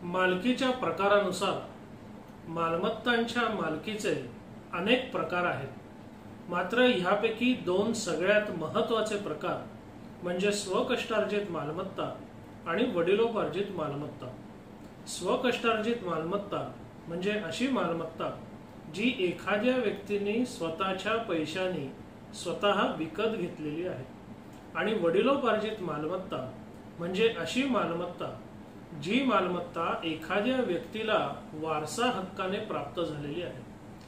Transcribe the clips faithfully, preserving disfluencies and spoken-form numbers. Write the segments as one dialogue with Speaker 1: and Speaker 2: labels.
Speaker 1: मालकीच्या प्रकारानुसार मालमत्तांच्या मालकीचे अनेक प्रकार आहेत. मात्र ह्यापैकी दोन सगळ्यात महत्त्वाचे प्रकार म्हणजे स्वकष्टार्जित मालमत्ता आणि वडिलोपार्जित मालमत्ता. स्वकष्टार्जित मालमत्ता म्हणजे अशी मालमत्ता जी एखाद्या व्यक्तीने स्वतःच्या पैशाने स्वतः विकत घेतलेली आहे. आणि वडिलोपार्जित मालमत्ता म्हणजे अशी मालमत्ता जी मालमत्ता एखाद्या व्यक्तीला वारसा हक्काने प्राप्त झालेली आहे.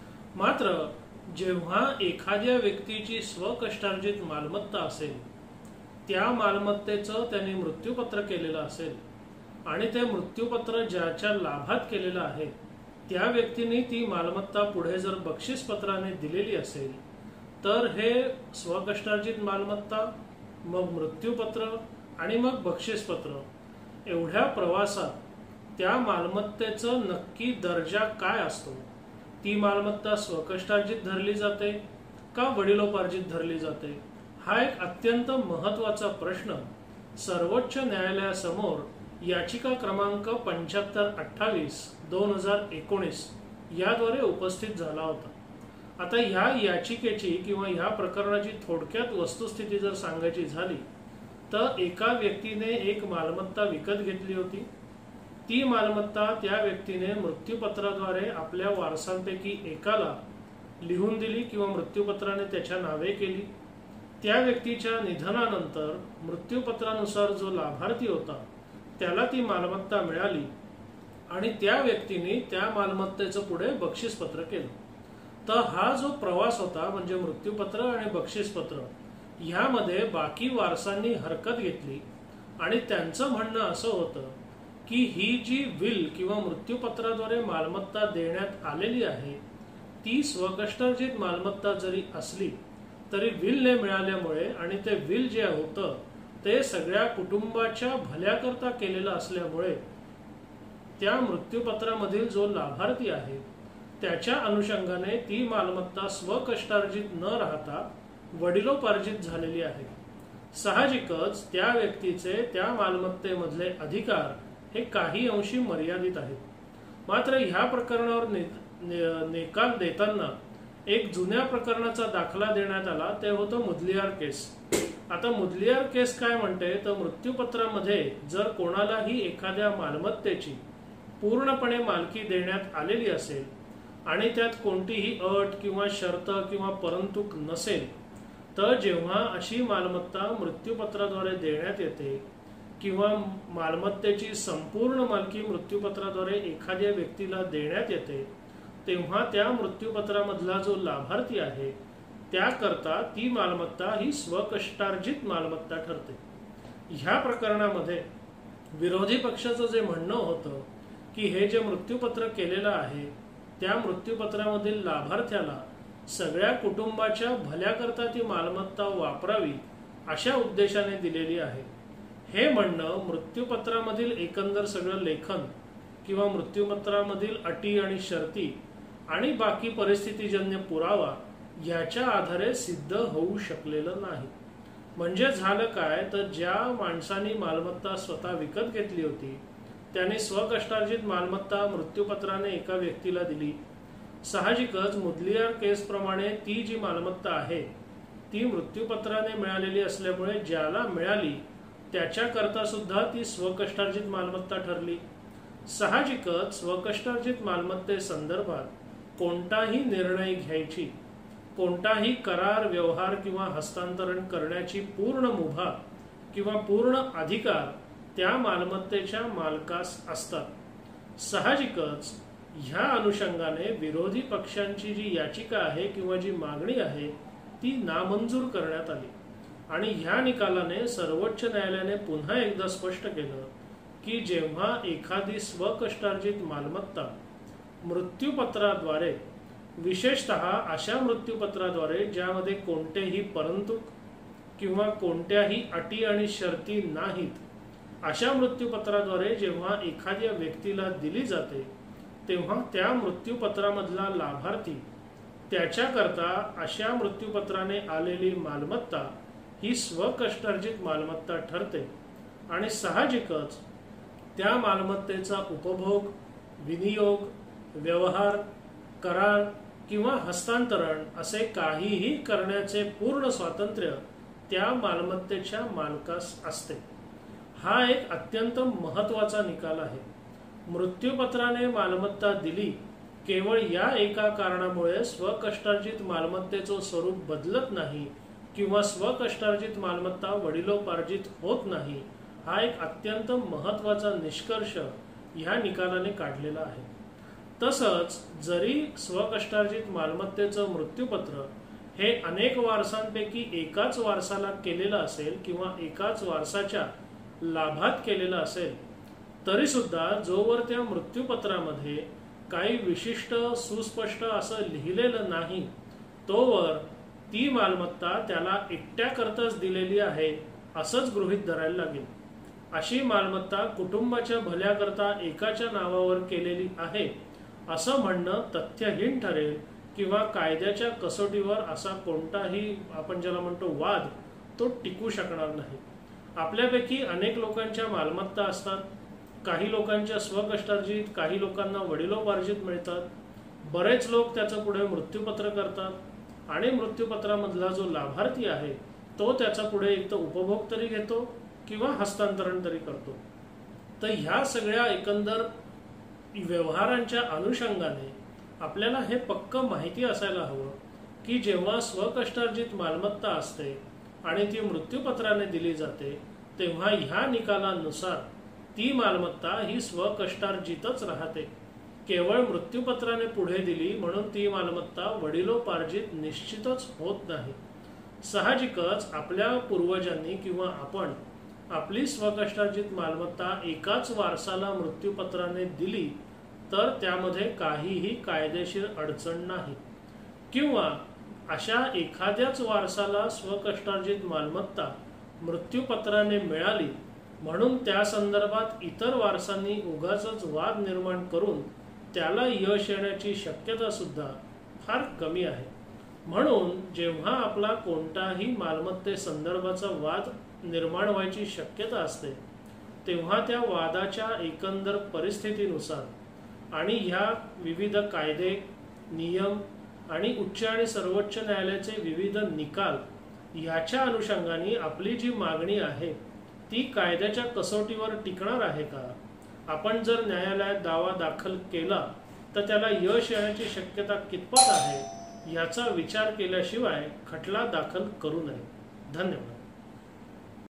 Speaker 1: मात्र जेव्हा एखाद्या व्यक्तीची स्वकष्टार्जित मालमत्ता असेल, त्या मालमत्तेचं त्याने मृत्यूपत्र केलेलं असेल आणि ते मृत्यूपत्र ज्याच्या लाभात केलेलं आहे त्या व्यक्तीने ती मालमत्ता पुढे जर बक्षीसपत्राने दिलेली असेल तर हे स्वकष्टार्जित मालमत्ता, मग मृत्यूपत्र आणि मग बक्षीसपत्र एवढ्या प्रवासात त्या मालमत्तेचं नक्की दर्जा काय असतो? ती मालमत्ता स्वकष्टार्जित धरली जाते का वडिलोपार्जित धरली जाते? हा एक अत्यंत महत्त्वाचा प्रश्न सर्वोच्च न्यायालयासमोर याचिका क्रमांक पंच्याहत्तर अठ्ठावीस दोन हजार एकोणीस याद्वारे उपस्थित झाला होता. आता ह्या याचिकेची किंवा ह्या प्रकरणाची थोडक्यात वस्तुस्थिती जर सांगायची झाली तर एका व्यक्तीने एक मालमत्ता विकत घेतली होती. ती मालमत्ता त्या व्यक्तीने मृत्यूपत्राद्वारे आपल्या वारसांपैकी एकाला लिहून दिली किंवा मृत्यूपत्राने त्याच्या नावे केली. त्या व्यक्तीच्या निधनानंतर मृत्यूपत्रानुसार जो लाभार्थी होता त्याला ती मालमत्ता मिळाली आणि त्या व्यक्तीने त्या मालमत्तेचं पुढे बक्षीसपत्र केलं. तर हा जो प्रवास होता म्हणजे मृत्यूपत्र आणि बक्षीसपत्र ह्यामध्ये बाकी वारसांनी हरकत घेतली आणि त्यांचं म्हणणं असं होतं की ही जी विल किंवा मृत्यूपत्राद्वारे मालमत्ता देण्यात आलेली आहे ती स्वकष्टार्जित मालमत्ता जरी असली तरी विलने मिळाल्यामुळे आणि ते विल जे होतं ते सगळ्या कुटुंबाच्या भल्याकरता केलेलं असल्यामुळे त्या मृत्यूपत्रामधील जो लाभार्थी आहे त्याच्या अनुषंगाने ती मालमत्ता स्वकष्टार्जित न राहता वडिलोपार्जित झालेली आहे. साहजिकच त्या व्यक्तीचे त्या मालमत्तेमधले अधिकार हे काही अंशी मर्यादित आहेत. मात्र ह्या प्रकरणावर निकाल देताना एक जुन्या प्रकरणाचा दाखला देण्यात आला, ते होतं मुदलियार केस. आता मुदलियार केस काय म्हणते तर मृत्यूपत्रामध्ये जर कोणालाही एखाद्या मालमत्तेची पूर्णपणे मालकी देण्यात आलेली असेल आणि त्यात कोणतीही अट किंवा शर्त किंवा परंतुक नसेल तर जेव्हा अशी मालमत्ता मृत्यूपत्राद्वारे देण्यात येते किंवा मालमत्तेची संपूर्ण मालकी मृत्यूपत्राद्वारे एखाद्या व्यक्तीला देण्यात येते तेव्हा त्या मृत्यूपत्रामधला जो लाभार्थी आहे त्याकरता ती मालमत्ता ही स्वकष्टार्जित मालमत्ता ठरते. ह्या प्रकरणामध्ये विरोधी पक्षाचं जे म्हणणं होतं की हे जे मृत्यूपत्र केलेलं आहे त्या मृत्यूपत्रामधील लाभार्थ्याला सगळ्या कुटुंबाच्या भल्याकरता ती मालमत्ता वापरावी अशा उद्देशाने दिलेली आहे, हे म्हणणं मृत्यूपत्रामधील एकंदर सगळं लेखन किंवा मृत्यूपत्रामधील अटी आणि शर्ती आणि बाकी परिस्थितीजन्य पुरावा याच्या आधारे सिद्ध होऊ शकलेलं नाही. म्हणजे झालं काय तर ज्या माणसाने मालमत्ता स्वतः विकत घेतली होती त्याने स्वकष्टार्जित मालमत्ता मृत्यूपत्राने एका व्यक्तीला दिली. साहजिकच मुदलियार केस प्रमाणे ती जी मालमत्ता आहे ती मृत्यूपत्राने मिळालेली असल्यामुळे ज्याला मिळाली त्याच्याकरता सुद्धा ती स्वकष्टार्जित मालमत्ता ठरली. साहजिकच स्वकष्टार्जित मालमत्ते संदर्भात कोणताही निर्णय घ्यायची, कोणताही करार व्यवहार किंवा हस्तांतरण करण्याची पूर्ण मुभा किंवा पूर्ण अधिकार त्या मालमत्तेच्या मालकास असतात. साहजिकच ह्या अनुषंगाने विरोधी पक्षांची जी याचिका आहे किंवा जी मागणी आहे ती नामंजूर करण्यात आली आणि ह्या निकालाने सर्वोच्च न्यायालयाने पुन्हा एकदा स्पष्ट केलं की जेव्हा एखादी स्वकष्टार्जित मालमत्ता मृत्यूपत्राद्वारे, विशेषतः अशा मृत्यूपत्राद्वारे ज्यामध्ये कोणतेही परंतुक किंवा कोणत्याही अटी आणि शर्ती नाहीत, अशा मृत्यूपत्राद्वारे जेव्हा एखाद्या व्यक्तीला दिली जाते तेव्हा त्या मृत्यूपत्रामधला लाभार्थी त्याच्याकरता अशा मृत्यूपत्राने आलेली मालमत्ता ही स्वकष्टार्जित मालमत्ता ठरते आणि साहजिकच त्या मालमत्तेचा उपभोग, विनियोग, व्यवहार, करार किंवा हस्तांतरण असे काहीही करण्याचे पूर्ण स्वातंत्र्य त्या मालमत्तेच्या मालकास असते। हा एक अत्यंत महत्त्वाचा निकाल आहे। मृत्यूपत्राने मालमत्ता दिली केवळ या एका कारणामुळे स्वकष्टार्जित मालमत्तेचे स्वरूप बदलत नाही किंवा स्वकष्टार्जित मालमत्ता वडिलोपार्जित होत नाही, हा एक अत्यंत महत्त्वाचा निष्कर्ष ह्या निकालाने काढलेला आहे। तसंच जरी स्वकष्टार्जित मालमत्तेचं मृत्यूपत्र हे अनेक वारसांपैकी एकाच वारसाला केलेलं असेल किंवा एकाच वारसाच्या लाभात केलेलं असेल, तरी सुद्धा जोवर त्या मृत्यूपत्रामध्ये काही विशिष्ट सुस्पष्ट असं लिहिलेलं नाही, तोवर ती मालमत्ता त्याला एकट्याकरताच दिलेली आहे असंच गृहीत धरायला लागेल। अशी मालमत्ता कुटुंबाच्या भल्याकरता एकाच्या नावावर केलेली आहे असं म्हणणं तथ्यहीन ठरेल किंवा कायद्याच्या कसोटीवर असा कोणताही आपण ज्याला म्हणतो वाद तो टिकू शकणार नाही। आपल्यापैकी अनेक लोकांच्या मालमत्ता असतात, काही लोकांच्या स्वकष्टार्जित, काही लोकांना वडिलोपार्जित मिळतात। बरेच लोक त्याचं पुढे मृत्यूपत्र करतात आणि मृत्यूपत्रामधला जो लाभार्थी आहे तो त्याचा पुढे एक तर उपभोग तरी घेतो किंवा हस्तांतरण तरी करतो। तर ह्या सगळ्या एकंदर व्यवहारांच्या अनुषंगाने आपल्याला हे पक्क माहिती असायला हवं की जेव्हा स्वकष्टार्जित मालमत्ता असते आणि ती मृत्यूपत्राने दिली जाते, तेव्हा ह्या निकालानुसार ती मालमत्ता ही स्वकष्टार्जितच राहते। केवळ मृत्यूपत्राने पुढे दिली म्हणून ती मालमत्ता वडिलोपार्जित निश्चितच होत नाही। साहजिकच आपल्या पूर्वजांनी किंवा आपण आपली स्वकष्टार्जित मालमत्ता एकाच वारसाला मृत्यूपत्राने दिली तर त्यामध्ये काहीही कायदेशीर अडचण नाही, किंवा अशा एखाद्याच वारसाला स्वकष्टार्जित मालमत्ता मृत्यूपत्राने मिळाली म्हणून त्या संदर्भात इतर वारसांनी उगाचच वाद निर्माण करून त्याला यश येण्याची शक्यता सुद्धा फार कमी आहे। म्हणून जेव्हा आपला कोणताही मालमत्ते संदर्भाचा वाद निर्माण व्हायची शक्यता असते, तेव्हा त्या वादाच्या एकंदर परिस्थितीनुसार आणि ह्या विविध कायदे, नियम आणि उच्च आणि सर्वोच्च न्यायालयाचे विविध निकाल याच्या अनुषंगाने आपली जी मागणी आहे ती कायद्याच्या कसोटीवर टिकणार आहे का? आपण जर न्यायालयात दावा दाखल केला तर त्याला यश येण्याची शक्यता कितपत आहे याचा विचार केल्याशिवाय खटला दाखल करू नये। धन्यवाद।